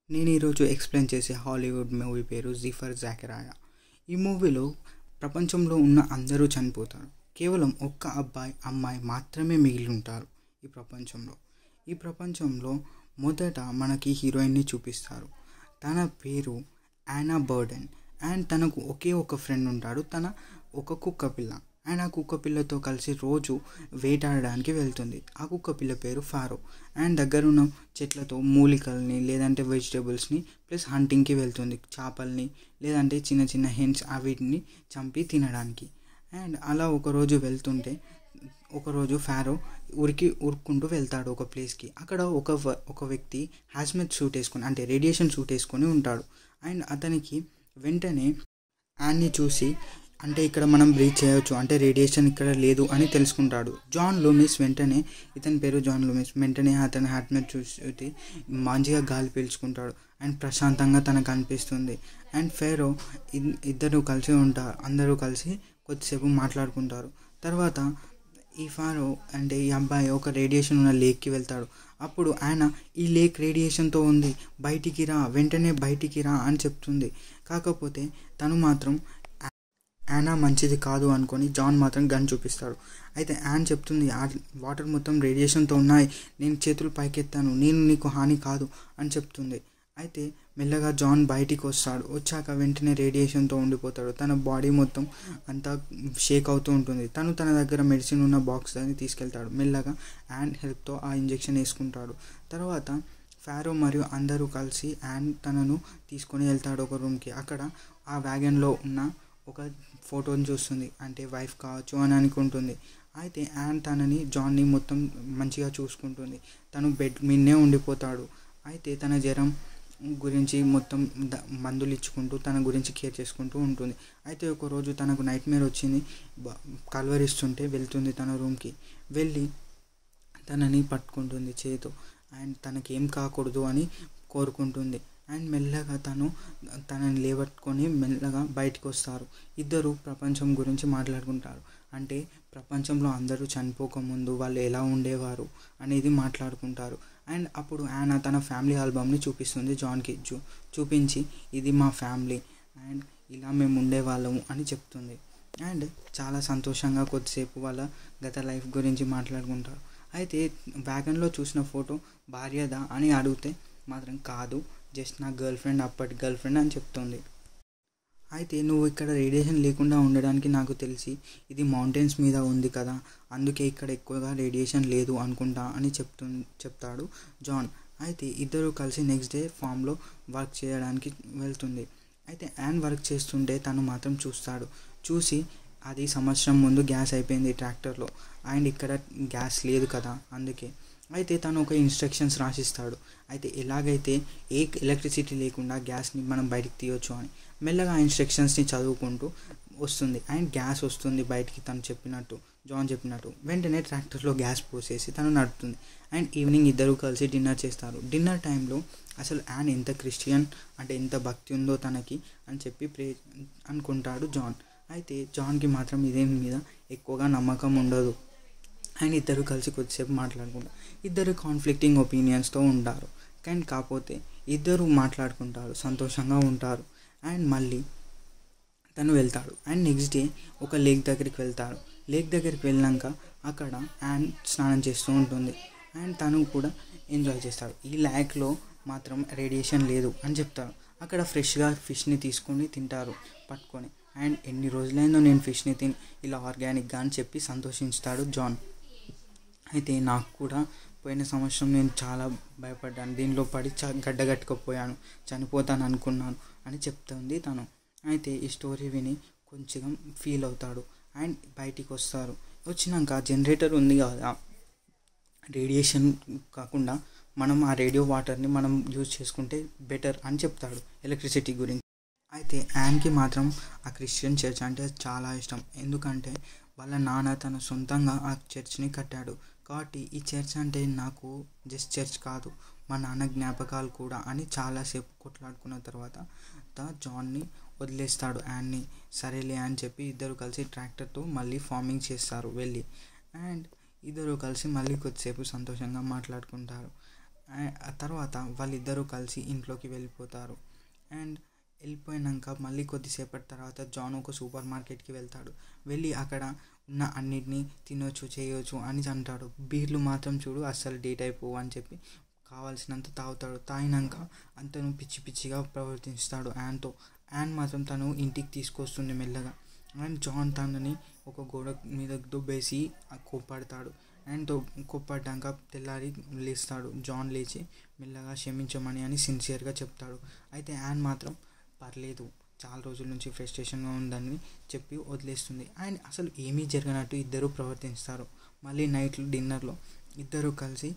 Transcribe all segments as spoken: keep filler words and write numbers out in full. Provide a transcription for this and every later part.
నేను ఈరోజు ఎక్స్ప్లెయిన్ చేసే హాలీవుడ్ మూవీ పేరు జీ ఫర్ జాకరాయ. ఈ మూవీలో ప్రపంచంలో ఉన్న అందరూ చనిపోతారు. కేవలం ఒక్క అబ్బాయి అమ్మాయి మాత్రమే మిగిలి ఉంటారు ఈ ప్రపంచంలో. ఈ ప్రపంచంలో మొదట మనకి హీరోయిన్ని చూపిస్తారు. తన పేరు యానా బర్డెన్ అండ్ తనకు ఒకే ఒక ఫ్రెండ్ ఉంటాడు, తన ఒక కుక్క పిల్ల. అండ్ ఆ కుక్క పిల్లతో కలిసి రోజు వేటాడడానికి వెళ్తుంది. ఆ కుక్క పిల్ల పేరు ఫారో. అండ్ దగ్గరున్న చెట్లతో మూలికల్ని లేదంటే వెజిటేబుల్స్ని ప్లస్ హంటింగ్కి వెళ్తుంది, చేపల్ని లేదంటే చిన్న చిన్న హెన్స్ వీటిని చంపి తినడానికి. అండ్ అలా ఒకరోజు వెళ్తుంటే ఒకరోజు ఫారో ఉరికి ఉరుక్కుంటూ వెళ్తాడు ఒక ప్లేస్కి. అక్కడ ఒక ఒక వ్యక్తి హ్యాజ్మెట్ సూట్ వేసుకొని అంటే రేడియేషన్ సూట్ వేసుకొని ఉంటాడు. అండ్ అతనికి వెంటనే యాన్ని చూసి అంటే ఇక్కడ మనం బ్రీత్ చేయవచ్చు అంటే రేడియేషన్ ఇక్కడ లేదు అని తెలుసుకుంటాడు. జాన్ లూమిస్ వెంటనే ఇతని పేరు జాన్ లూమిస్ వెంటనే అతని హ్యాట్మెట్ చూసి మంచిగా గాలి పీల్చుకుంటాడు అండ్ ప్రశాంతంగా తనకు అనిపిస్తుంది. అండ్ ఫేరో ఇద్దరు కలిసి ఉంటారు, అందరూ కలిసి కొద్దిసేపు మాట్లాడుకుంటారు. తర్వాత ఈ ఫారో అంటే ఈ అబ్బాయి ఒక రేడియేషన్ ఉన్న లేక్కి వెళ్తాడు. అప్పుడు ఆయన ఈ లేక్ రేడియేషన్తో ఉంది, బయటికి రా, వెంటనే బయటికి రా అని చెప్తుంది. కాకపోతే తను మాత్రం యానా మంచిది కాదు అనుకొని జాన్ మాత్రం గన్ చూపిస్తాడు. అయితే యాన్ చెప్తుంది, ఆ వాటర్ మొత్తం రేడియేషన్తో ఉన్నాయి, నేను చేతులు పైకెత్తాను, నేను నీకు హాని కాదు అని చెప్తుంది. అయితే మెల్లగా జాన్ బయటికి వస్తాడు. వచ్చాక వెంటనే రేడియేషన్తో ఉండిపోతాడు. తన బాడీ మొత్తం అంతా షేక్ అవుతూ ఉంటుంది. తను తన దగ్గర మెడిసిన్ ఉన్న బాక్స్ అని తీసుకెళ్తాడు. మెల్లగా యాన్ హెల్ప్తో ఆ ఇంజెక్షన్ వేసుకుంటాడు. తర్వాత ఫారో మరియు అందరూ కలిసి యాన్ తనను తీసుకొని వెళ్తాడు ఒక రూమ్కి. అక్కడ ఆ వ్యాగన్లో ఉన్న ఒక ఫోటోని చూస్తుంది, అంటే వైఫ్ కావచ్చు అని అనుకుంటుంది. అయితే యాన్ తనని జాన్ని మొత్తం మంచిగా చూసుకుంటుంది. తను బెడ్ మీదనే ఉండిపోతాడు. అయితే తన జ్వరం గురించి మొత్తం మందులు ఇచ్చుకుంటూ తన గురించి కేర్ చేసుకుంటూ ఉంటుంది. అయితే ఒకరోజు తనకు నైట్ మేర్ వచ్చింది, కలవరిస్తుంటే వెళ్తుంది తన రూమ్కి. వెళ్ళి తనని పట్టుకుంటుంది చేతితో అండ్ తనకేం కాకూడదు అని కోరుకుంటుంది. అండ్ మెల్లగా తను తనని లేవట్టుకొని మెల్లగా బయటకు వస్తారు. ఇద్దరు ప్రపంచం గురించి మాట్లాడుకుంటారు. అంటే ప్రపంచంలో అందరూ చనిపోకముందు వాళ్ళు ఎలా ఉండేవారు అనేది మాట్లాడుకుంటారు. అండ్ అప్పుడు యానా తన ఫ్యామిలీ ఆల్బమ్ని చూపిస్తుంది జాన్కి. చూ చూపించి ఇది మా ఫ్యామిలీ అండ్ ఇలా మేము ఉండేవాళ్ళము అని చెప్తుంది. అండ్ చాలా సంతోషంగా కొద్దిసేపు వాళ్ళ గత లైఫ్ గురించి మాట్లాడుకుంటారు. అయితే వ్యాగన్లో చూసిన ఫోటో భార్యదా అని అడిగితే మాత్రం కాదు, జస్ట్ నా గర్ల్ ఫ్రెండ్, అప్పటి గర్ల్ ఫ్రెండ్ అని చెప్తుంది. అయితే నువ్వు ఇక్కడ రేడియేషన్ లేకుండా ఉండడానికి నాకు తెలిసి ఇది మౌంటైన్స్ మీద ఉంది కదా, అందుకే ఇక్కడ ఎక్కువగా రేడియేషన్ లేదు అనుకుంటా అని చెప్తు చెప్తాడు జాన్. అయితే ఇద్దరు కలిసి నెక్స్ట్ డే ఫామ్లో వర్క్ చేయడానికి వెళ్తుంది. అయితే యాన్ వర్క్ చేస్తుంటే తను మాత్రం చూస్తాడు. చూసి అది సంవత్సరం ముందు గ్యాస్ అయిపోయింది ట్రాక్టర్లో అండ్ ఇక్కడ గ్యాస్ లేదు కదా అందుకే. అయితే తను ఒక ఇన్స్ట్రక్షన్స్ రాసిస్తాడు. అయితే ఎలాగైతే ఏ ఎలక్ట్రిసిటీ లేకుండా గ్యాస్ని మనం బయటికి తీయొచ్చు అని. మెల్లగా ఆ ఇన్స్ట్రక్షన్స్ని చదువుకుంటూ వస్తుంది అండ్ గ్యాస్ వస్తుంది బయటికి తను చెప్పినట్టు, జాన్ చెప్పినట్టు. వెంటనే ట్రాక్టర్లో గ్యాస్ పోసేసి తను నడుపుతుంది. అండ్ ఈవినింగ్ ఇద్దరు కలిసి డిన్నర్ చేస్తారు. డిన్నర్ టైంలో అసలు యాన్ ఎంత క్రిస్టియన్ అంటే ఎంత భక్తి ఉందో తనకి అని చెప్పి ప్రే అనుకుంటాడు జాన్. అయితే జాన్కి మాత్రం ఇదేం మీద ఎక్కువగా నమ్మకం ఉండదు. అండ్ ఇద్దరు కలిసి కొద్దిసేపు మాట్లాడుకుంటారు. ఇద్దరు కాన్ఫ్లిక్టింగ్ ఒపీనియన్స్తో ఉంటారు. కానీ కాకపోతే ఇద్దరు మాట్లాడుకుంటారు, సంతోషంగా ఉంటారు. అండ్ మళ్ళీ తను వెళ్తాడు అండ్ నెక్స్ట్ డే ఒక లేక్ దగ్గరికి వెళ్తాడు. లేక్ దగ్గరికి వెళ్ళాక అక్కడ యాన్ స్నానం చేస్తూ ఉంటుంది అండ్ తను కూడా ఎంజాయ్ చేస్తాడు. ఈ లేక్లో మాత్రం రేడియేషన్ లేదు అని చెప్తారు. అక్కడ ఫ్రెష్గా ఫిష్ని తీసుకొని తింటారు పట్టుకొని. అండ్ ఎన్ని రోజులైందో నేను ఫిష్ని తిని ఇలా ఆర్గానిక్గా అని చెప్పి సంతోషిస్తాడు జాన్. అయితే నాకు కూడా పోయిన సంవత్సరం నేను చాలా భయపడ్డాను, దీనిలో పడి చ గడ్డగట్టుకుపోయాను, చనిపోతాను అనుకున్నాను అని చెప్తుంది తను. అయితే ఈ స్టోరీ విని కొంచెం ఫీల్ అవుతాడు అండ్ బయటికి వస్తారు. వచ్చినాక జనరేటర్ ఉంది కదా, రేడియేషన్ కాకుండా మనం ఆ రేడియో వాటర్ని మనం యూజ్ చేసుకుంటే బెటర్ అని చెప్తాడు ఎలక్ట్రిసిటీ గురించి. అయితే యాన్కి మాత్రం ఆ క్రిస్టియన్ చర్చ్ అంటే చాలా ఇష్టం. ఎందుకంటే వాళ్ళ నాన్న తన సొంతంగా ఆ చర్చ్ని కట్టాడు. కాబట్టి ఈ చర్చ్ అంటే నాకు జస్ట్ చర్చ్ కాదు, మా నాన్న జ్ఞాపకాలు కూడా అని చాలాసేపు కొట్లాడుకున్న తర్వాత జాన్ని వదిలేస్తాడు యాన్ని. సరేలే అని చెప్పి ఇద్దరు కలిసి ట్రాక్టర్తో మళ్ళీ ఫార్మింగ్ చేస్తారు వెళ్ళి. అండ్ ఇద్దరు కలిసి మళ్ళీ కొద్దిసేపు సంతోషంగా మాట్లాడుకుంటారు. ఆ తర్వాత వాళ్ళిద్దరూ కలిసి ఇంట్లోకి వెళ్ళిపోతారు. అండ్ వెళ్ళిపోయాక మళ్ళీ కొద్దిసేపటి తర్వాత జాన్ ఒక సూపర్ మార్కెట్కి వెళ్తాడు. వెళ్ళి అక్కడ ఉన్న అన్నిటినీ తినొచ్చు చేయొచ్చు అని అంటాడు. బీర్లు మాత్రం చూడు అస్సలు డేట్ అయిపోవు అని చెప్పి కావాల్సినంత తాగుతాడు. తాగినాక అంతను పిచ్చి పిచ్చిగా ప్రవర్తిస్తాడు యాన్తో. యాన్ మాత్రం తను ఇంటికి తీసుకొస్తుంది మెల్లగా. అండ్ జాన్ తనని ఒక గోడ మీద దుబ్బేసి కోప్పడతాడు. అండ్ కోప్పడ్డాక తెల్లారి లేస్తాడు. జాన్ లేచి మెల్లగా క్షమించమని అని సిన్సియర్గా చెప్తాడు. అయితే యాన్ మాత్రం పర్లేదు, చాలా రోజుల నుంచి ఫ్రస్ట్రేషన్గా ఉందని చెప్పి వదిలేస్తుంది. అండ్ అసలు ఏమీ జరగనట్టు ఇద్దరు ప్రవర్తిస్తారు. మళ్ళీ నైట్ డిన్నర్లో ఇద్దరు కలిసి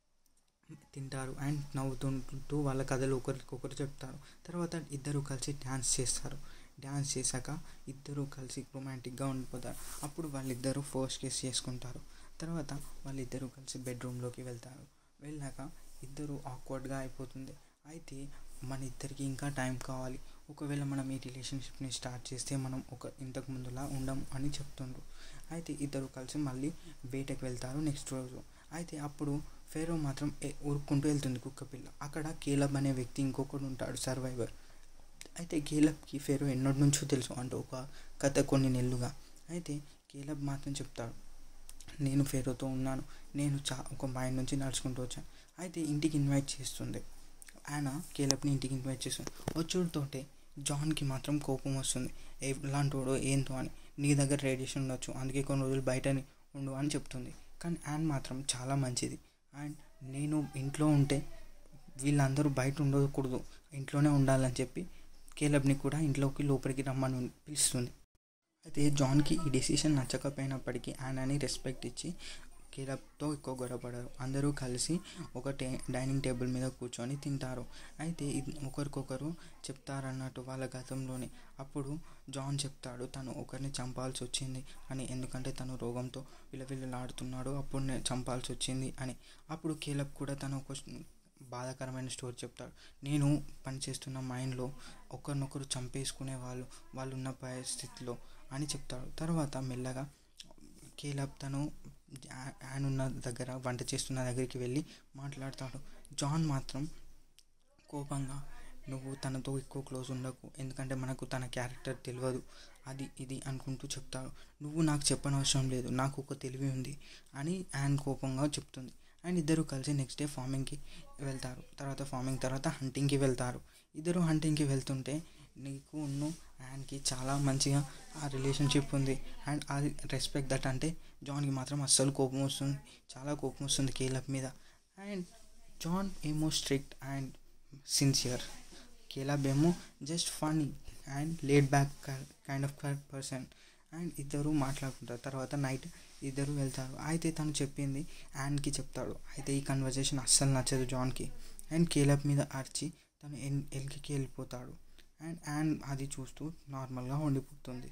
తింటారు అండ్ నవ్వుతుంటూ వాళ్ళ కథలు ఒకరికొకరు చెప్తారు. తర్వాత ఇద్దరు కలిసి డ్యాన్స్ చేస్తారు. డ్యాన్స్ చేశాక ఇద్దరు కలిసి రొమాంటిక్గా ఉండిపోతారు. అప్పుడు వాళ్ళిద్దరూ ఫస్ట్ కిస్ చేసుకుంటారు. తర్వాత వాళ్ళిద్దరూ కలిసి బెడ్రూమ్లోకి వెళ్తారు. వెళ్ళాక ఇద్దరు ఆక్వర్డ్గా అయిపోతుంది. అయితే మన ఇద్దరికి ఇంకా టైం కావాలి, ఒకవేళ మనం ఈ రిలేషన్షిప్ని స్టార్ట్ చేస్తే మనం ఒక ఇంతకు ముందులా ఉండం అని చెప్తుండ్రు. అయితే ఇద్దరు కలిసి మళ్ళీ వేటకి వెళ్తారు నెక్స్ట్ రోజు. అయితే అప్పుడు ఫేరో మాత్రం ఉరుక్కుంటూ వెళ్తుంది కుక్కపిల్ల. అక్కడ కేలబ్ అనే వ్యక్తి ఇంకొకడు ఉంటాడు, సర్వైవర్. అయితే కేలబ్కి ఫేరో ఎన్నటి నుంచో తెలుసు, అంటే ఒక కథ కొన్ని నెలలుగా. అయితే కేలబ్ మాత్రం చెప్తాడు, నేను ఫేరోతో ఉన్నాను, నేను చా ఒక మైండ్ నుంచి నడుచుకుంటూ వచ్చాను. అయితే ఇంటికి ఇన్వైట్ చేస్తుంది. ఆయన కేలబ్ని ఇంటికి ఇన్వైట్ చేస్తుంది. వచ్చుడుతోటే జాన్కి మాత్రం కోపం వస్తుంది. ఎలాంటి వాడో ఏంటో అని, నీ దగ్గర రేడియేషన్ ఉండొచ్చు, అందుకే కొన్ని రోజులు బయట ఉండు అని చెప్తుంది. కానీ యాన్ మాత్రం చాలా మంచిది. అండ్ నేను ఇంట్లో ఉంటే వీళ్ళందరూ బయట ఉండకూడదు, ఇంట్లోనే ఉండాలని చెప్పి కేలబ్ని కూడా ఇంట్లోకి లోపలికి రమ్మని పిలుస్తుంది. అయితే జాన్కి ఈ డెసిషన్ నచ్చకపోయినప్పటికీ యానాని రెస్పెక్ట్ ఇచ్చి కేలబ్తో ఎక్కువ గొడవపడరు. అందరూ కలిసి ఒక టే డైనింగ్ టేబుల్ మీద కూర్చొని తింటారు. అయితే ఒకరికొకరు చెప్తారన్నట్టు వాళ్ళ గతంలోనే. అప్పుడు జాన్ చెప్తాడు తను ఒకరిని చంపాల్సి వచ్చింది అని, ఎందుకంటే తను రోగంతో విలవిలలాడుతున్నాడు, అప్పుడు నేను చంపాల్సి వచ్చింది అని. అప్పుడు కేలబ్ కూడా తను ఒక బాధాకరమైన స్టోరీ చెప్తాడు. నేను పనిచేస్తున్న మైండ్లో ఒకరినొకరు చంపేసుకునే వాళ్ళు వాళ్ళు ఉన్న పరిస్థితిలో అని చెప్తాడు. తర్వాత మెల్లగా కేలబ్ తను యాన్ ఉన్న దగ్గర వంట చేస్తున్న దగ్గరికి వెళ్ళి మాట్లాడతాడు. జాన్ మాత్రం కోపంగా, నువ్వు తనతో ఎక్కువ క్లోజ్ ఉండకు, ఎందుకంటే మనకు తన క్యారెక్టర్ తెలియదు, అది ఇది అనుకుంటూ చెప్తాడు. నువ్వు నాకు చెప్పనవసరం లేదు, నాకు ఒక తెలివి ఉంది అని యాన్ కోపంగా చెప్తుంది. అండ్ ఇద్దరు కలిసి నెక్స్ట్ డే ఫార్మింగ్కి వెళ్తారు. తర్వాత ఫార్మింగ్ తర్వాత హంటింగ్కి వెళ్తారు. ఇద్దరు హంటింగ్కి వెళ్తుంటే నీకు ఉన్ను యాన్కి చాలా మంచిగా ఆ రిలేషన్షిప్ ఉంది. అండ్ అది రెస్పెక్ట్ దట్ అంటే జాన్కి మాత్రం అస్సలు కోపం వస్తుంది, చాలా కోపం వస్తుంది కేలబ్ మీద. అండ్ జాన్ ఏమో స్ట్రిక్ట్ అండ్ సిన్సియర్, కేలబ్ ఏమో just funny and laid back kind of person. And ఇద్దరు మాట్లాడుకుంటారు. తర్వాత నైట్ ఇద్దరు వెళ్తారు. అయితే తను చెప్పింది యాన్కి చెప్తాడు. అయితే ఈ కన్వర్జేషన్ అస్సలు నచ్చదు జాన్కి. అండ్ కేలబ్ మీద అరిచి తను ఎన్ ఎల్కి వెళ్ళిపోతాడు. అండ్ యాన్ అది చూస్తూ నార్మల్గా ఉండిపోతుంది.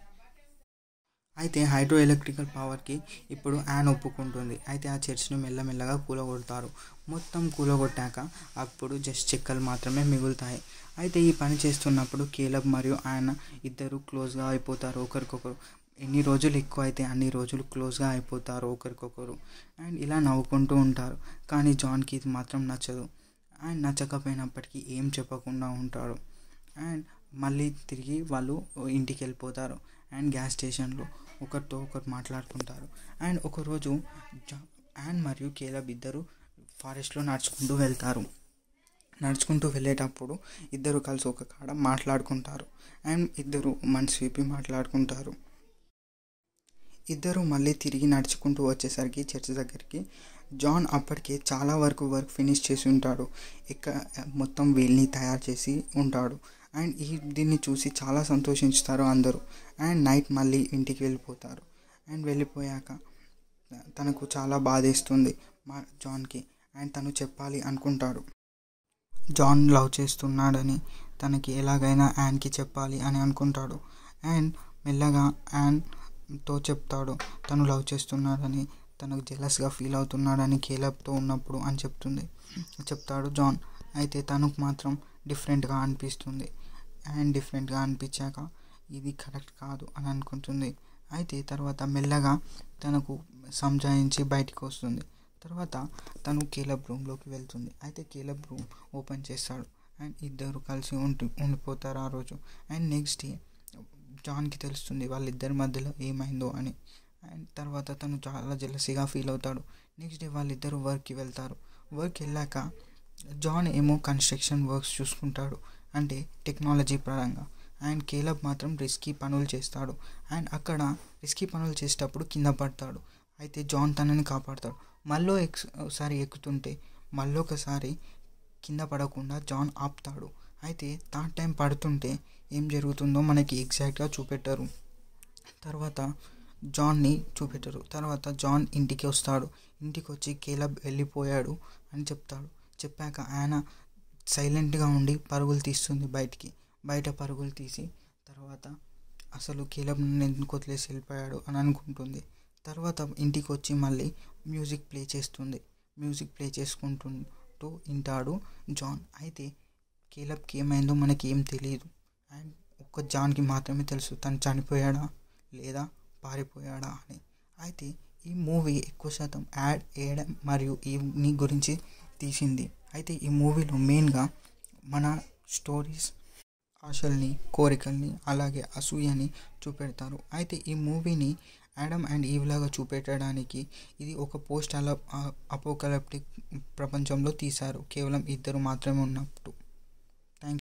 అయితే హైడ్రో ఎలక్ట్రికల్ పవర్కి ఇప్పుడు యాన్ ఒప్పుకుంటుంది. అయితే ఆ చర్చ్ను మెల్లమెల్లగా కూలగొడతారు. మొత్తం కూలగొట్టాక అప్పుడు జస్ట్ చెక్కలు మాత్రమే మిగులుతాయి. అయితే ఈ పని చేస్తున్నప్పుడు కేలబ్ మరియు యాన్ ఇద్దరు క్లోజ్గా అయిపోతారు ఒకరికొకరు. ఎన్ని రోజులు ఎక్కువ అయితే అన్ని రోజులు క్లోజ్గా అయిపోతారు ఒకరికొకరు. అండ్ ఇలా నవ్వుకుంటూ ఉంటారు. కానీ జాన్కి ఇది మాత్రం నచ్చదు. అండ్ నచ్చకపోయినప్పటికీ ఏం చెప్పకుండా ఉంటాడు. అండ్ మళ్ళీ తిరిగి వాళ్ళు ఇంటికి వెళ్ళిపోతారు. అండ్ గ్యాస్ స్టేషన్లో ఒకరితో ఒకరు మాట్లాడుకుంటారు. అండ్ ఒకరోజు యాన్ మరియు కేలబ్ ఇద్దరు ఫారెస్ట్లో నడుచుకుంటూ వెళ్తారు. నడుచుకుంటూ వెళ్ళేటప్పుడు ఇద్దరు కలిసి ఒక కాడ మాట్లాడుకుంటారు. అండ్ ఇద్దరు మనసు విప్పి మాట్లాడుకుంటారు. ఇద్దరు మళ్ళీ తిరిగి నడుచుకుంటూ వచ్చేసరికి చర్చ్ దగ్గరికి జాన్ అప్పటికే చాలా వరకు వర్క్ ఫినిష్ చేసి ఉంటాడు. ఇక మొత్తం వీల్ని తయారు చేసి ఉంటాడు. అండ్ ఈ దీన్ని చూసి చాలా సంతోషిస్తారు అందరూ. అండ్ నైట్ మళ్ళీ ఇంటికి వెళ్ళిపోతారు. అండ్ వెళ్ళిపోయాక తనకు చాలా బాధేస్తుంది మా జాన్కి. అండ్ తను చెప్పాలి అనుకుంటాడు, జాన్ లవ్ చేస్తున్నాడని, తనకి ఎలాగైనా యాన్కి చెప్పాలి అని అనుకుంటాడు. అండ్ మెల్లగా యాన్తో చెప్తాడు తను లవ్ చేస్తున్నాడని, తనకు జెలస్గా ఫీల్ అవుతున్నాడని కేలబ్తో ఉన్నప్పుడు అని చెప్తుంది చెప్తాడు జాన్. అయితే తనకు మాత్రం డిఫరెంట్గా అనిపిస్తుంది. అండ్ డిఫరెంట్గా అనిపించాక ఇది కరెక్ట్ కాదు అని అనుకుంటుంది. అయితే తర్వాత మెల్లగా తనకు సంజాయించి బయటికి వస్తుంది. తర్వాత తను కేలబ్ రూమ్లోకి వెళ్తుంది. అయితే కేలబ్ రూమ్ ఓపెన్ చేస్తాడు అండ్ ఇద్దరు కలిసి ఉండి ఉండిపోతారు ఆ రోజు. అండ్ నెక్స్ట్ డే జాన్కి తెలుస్తుంది వాళ్ళిద్దరి మధ్యలో ఏమైందో అని. అండ్ తర్వాత తను చాలా జెలసీగా ఫీల్ అవుతాడు. నెక్స్ట్ డే వాళ్ళిద్దరూ వర్క్కి వెళ్తారు. వర్క్ వెళ్ళాక జాన్ ఏమో కన్స్ట్రక్షన్ వర్క్స్ చూసుకుంటాడు, అంటే టెక్నాలజీ పరంగా. అండ్ కేలబ్ మాత్రం రిస్కీ పనులు చేస్తాడు. అండ్ అక్కడ రిస్కీ పనులు చేసేటప్పుడు కింద పడతాడు. అయితే జాన్ తనని కాపాడతాడు. మళ్ళీ ఎక్స్ ఒకసారి ఎక్కుతుంటే మళ్ళీ ఒకసారి కింద పడకుండా జాన్ ఆపుతాడు. అయితే థర్డ్ టైం పడుతుంటే ఏం జరుగుతుందో మనకి ఎగ్జాక్ట్గా చూపెట్టరు. తర్వాత జాన్ని చూపెట్టరు. తర్వాత జాన్ ఇంటికి వస్తాడు. ఇంటికి వచ్చి కేలబ్ వెళ్ళిపోయాడు అని చెప్తాడు. చెప్పాక ఆయన సైలెంట్గా ఉండి పరుగులు తీస్తుంది బయటికి. బయట పరుగులు తీసి తర్వాత అసలు కేలబ్ నన్ను ఎందుకు వదిలేసి వెళ్ళిపోయాడు అని అనుకుంటుంది. తర్వాత ఇంటికి వచ్చి మళ్ళీ మ్యూజిక్ ప్లే చేస్తుంది. మ్యూజిక్ ప్లే చేసుకుంటూ వింటాడు జాన్. అయితే కేలబ్కి ఏమైందో మనకి ఏం తెలియదు. అండ్ ఒక్క జాన్కి మాత్రమే తెలుసు తను చనిపోయాడా లేదా పారిపోయాడా అని. అయితే ఈ మూవీ ఎక్కువ శాతం యాడ్ వేయడం మరియు ఈ గురించి తీసింది. అయితే ఈ మూవీలో మెయిన్గా మన స్టోరీస్, ఆశల్ని, కోరికల్ని, అలాగే అసూయని చూపెడతారు. అయితే ఈ మూవీని యాడమ్ అండ్ ఈవ్ లాగా చూపెట్టడానికి ఇది ఒక పోస్ట్ అలా అపోకలిప్టిక్ ప్రపంచంలో తీశారు, కేవలం ఇద్దరు మాత్రమే ఉన్నప్పుడు.